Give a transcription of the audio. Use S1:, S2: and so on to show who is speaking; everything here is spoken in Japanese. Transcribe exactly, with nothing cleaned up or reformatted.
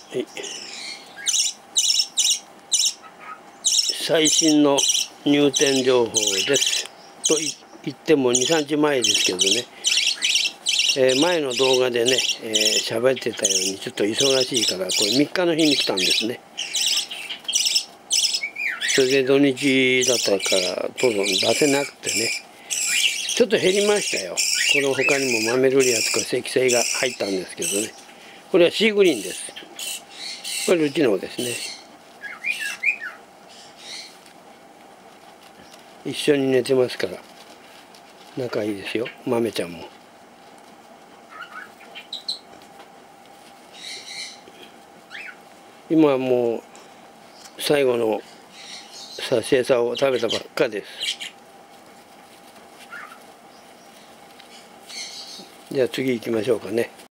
S1: はい、最新の入店情報です。と言ってもに、さんにちまえですけどね、えー、前の動画でね、えー、喋ってたようにちょっと忙しいからこれみっかの日に来たんですね。それで土日だったから当然出せなくてね、ちょっと減りましたよ。この他にもマメルリアとか積星が入ったんですけどね、これはシーグリーンです。これうちのですね。一緒に寝てますから仲いいですよ、豆ちゃんも。今はもう最後のさし餌を食べたばっかです。じゃあ次行きましょうかね。